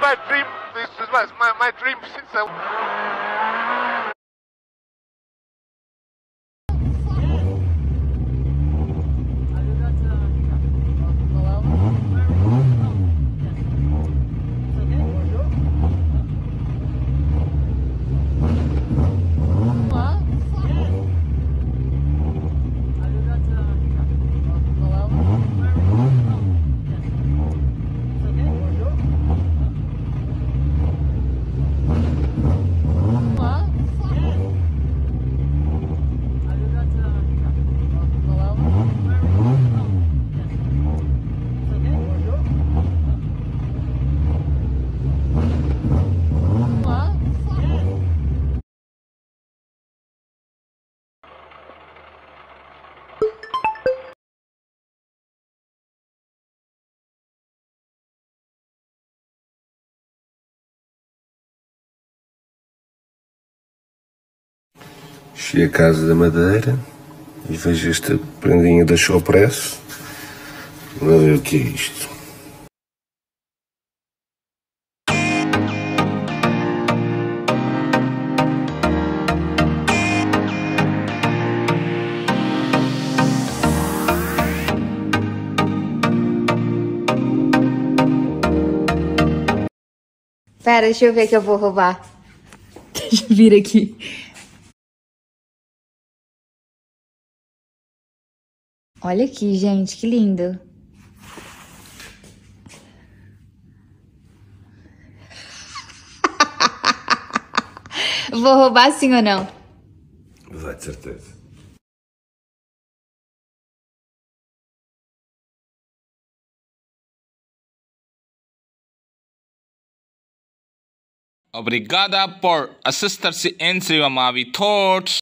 my dream. This is my dream since I... Cheguei à Casa da Madeira e vejo esta prendinha da Showpress. Vamos ver o que é isto. Pera, deixa eu ver que eu vou roubar. Deixa eu vir aqui. Olha aqui, gente, que lindo. Vou roubar sim ou não? Vai, de certeza. Obrigada por assistir-se entre Amavi Thoughts.